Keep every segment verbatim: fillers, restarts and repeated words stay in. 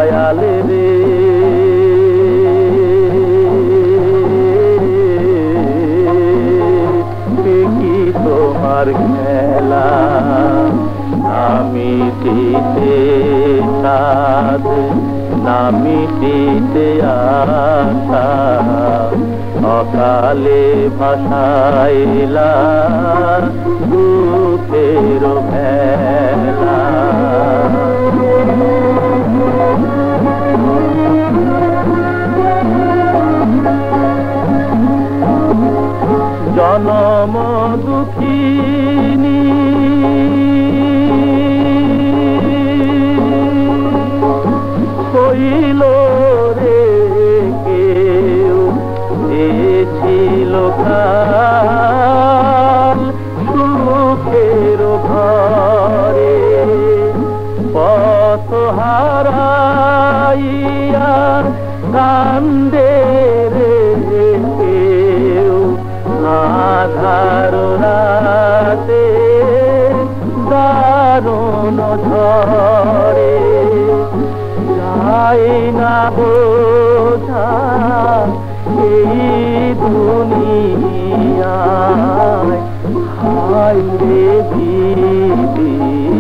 দয়াল রে কি তোমার খেলা না মিটিতে সাধ না মিটিতে আশা অকালে ভাসাইলা দুঃখের ভেলা জনম দুঃখিনী কইল রে কেউ ছিল কাল সুখের ঘরে পথ হারাইয়া কান্দে রে কেউ আধার রাতে দারুণ ঝরে যাই না বোঝা এই দুনিয়ায় হায় রে দিদি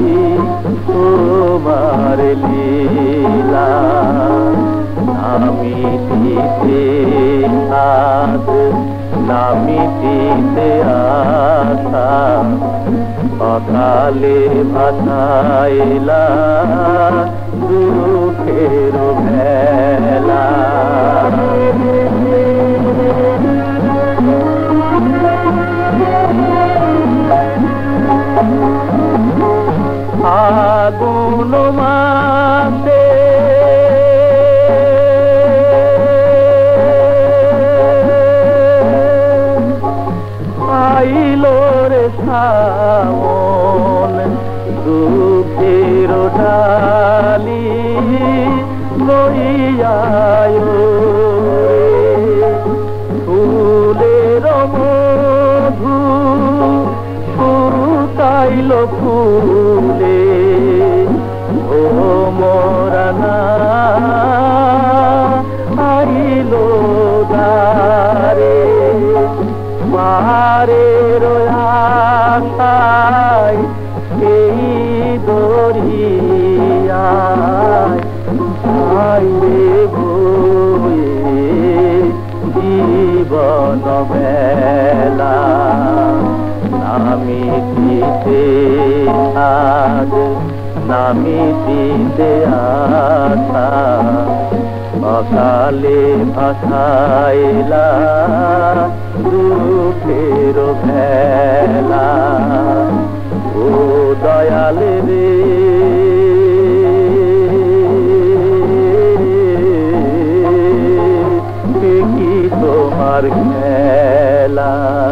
তোমার লীলা নামিটিতে সাধ নামিটিতে আশা অকালে ভাসাইলা দুঃখের ভেলা আগুন মাসে আইলো রে শ্রাবণ দুঃখের ডালি লইয়ায় ফুলের মধু শুকাইল ফুলে ও মরানা আইল দারে মারে আশায় এই দরিয়ায় আইলে বয়ে জীবন বেলা নামিটিতে সাধ নামিটিতে আশা অকালে ভাসাইলা দুঃখের ভেলা ও দয়াল রে কি তোমার খেলা।